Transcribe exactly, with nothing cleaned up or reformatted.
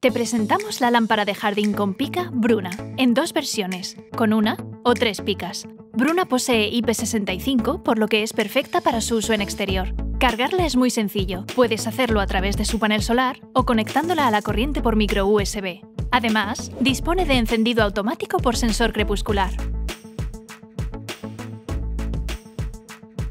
Te presentamos la lámpara de jardín con pica Bruna, en dos versiones, con una o tres picas. Bruna posee I P sesenta y cinco, por lo que es perfecta para su uso en exterior. Cargarla es muy sencillo, puedes hacerlo a través de su panel solar o conectándola a la corriente por micro U S B. Además, dispone de encendido automático por sensor crepuscular.